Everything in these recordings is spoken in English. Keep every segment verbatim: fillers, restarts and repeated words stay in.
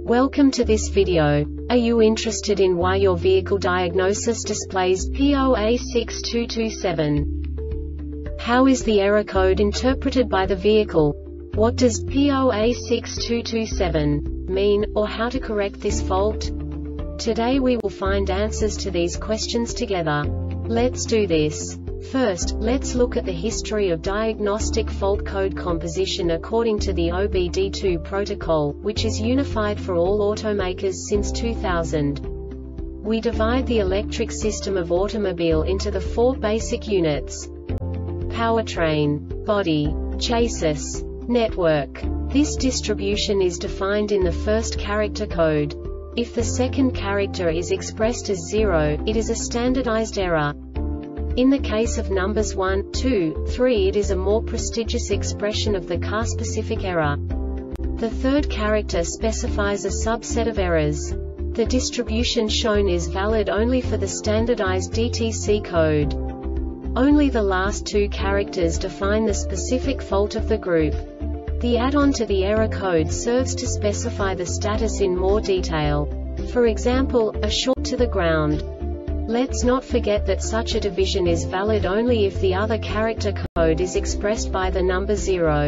Welcome to this video. Are you interested in why your vehicle diagnosis displays P zero A six two two seven? How is the error code interpreted by the vehicle? What does P zero A six two two seven mean, or how to correct this fault? Today we will find answers to these questions together. Let's do this. First, let's look at the history of diagnostic fault code composition according to the O B D two protocol, which is unified for all automakers since two thousand. We divide the electric system of automobile into the four basic units: powertrain, body, chassis, network. This distribution is defined in the first character code. If the second character is expressed as zero, it is a standardized error. In the case of numbers one, two, three, it is a more prestigious expression of the car-specific error. The third character specifies a subset of errors. The distribution shown is valid only for the standardized D T C code. Only the last two characters define the specific fault of the group. The add-on to the error code serves to specify the status in more detail. For example, a short to the ground. Let's not forget that such a division is valid only if the other character code is expressed by the number zero.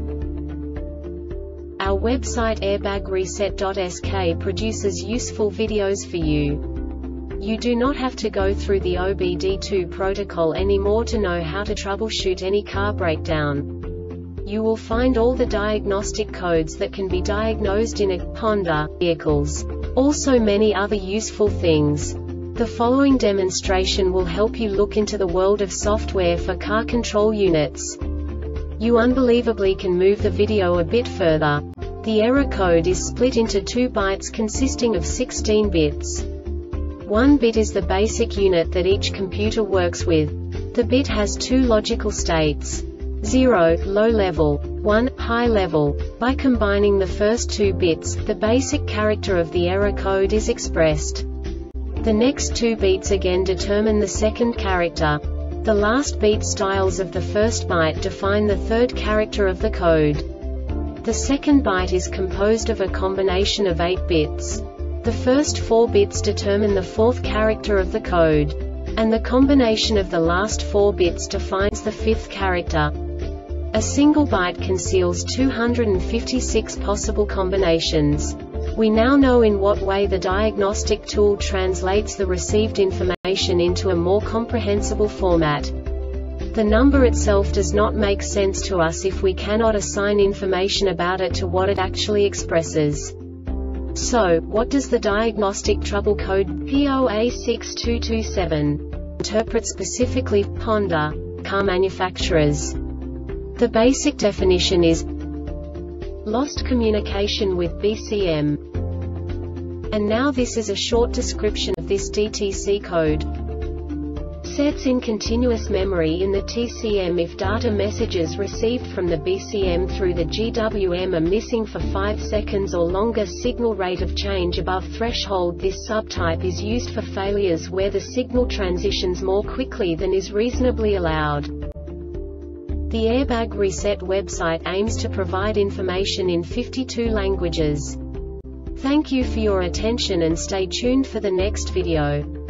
Our website airbag reset dot S K produces useful videos for you. You do not have to go through the O B D two protocol anymore to know how to troubleshoot any car breakdown. You will find all the diagnostic codes that can be diagnosed in a Honda vehicles. Also many other useful things. The following demonstration will help you look into the world of software for car control units. You unbelievably can move the video a bit further. The error code is split into two bytes consisting of sixteen bits. One bit is the basic unit that each computer works with. The bit has two logical states: zero, low level, one, high level. By combining the first two bits, the basic character of the error code is expressed. The next two beats again determine the second character. The last beat styles of the first byte define the third character of the code. The second byte is composed of a combination of eight bits. The first four bits determine the fourth character of the code. And the combination of the last four bits defines the fifth character. A single byte conceals two hundred fifty-six possible combinations. We now know in what way the diagnostic tool translates the received information into a more comprehensible format. The number itself does not make sense to us if we cannot assign information about it to what it actually expresses. So, what does the diagnostic trouble code P zero A six two two seven interpret specifically for Honda car manufacturers? The basic definition is lost communication with B C M. And now this is a short description of this D T C code. Sets in continuous memory in the T C M if data messages received from the B C M through the G W M are missing for five seconds or longer. Signal rate of change above threshold. This subtype is used for failures where the signal transitions more quickly than is reasonably allowed. The Airbag Reset website aims to provide information in fifty-two languages. Thank you for your attention and stay tuned for the next video.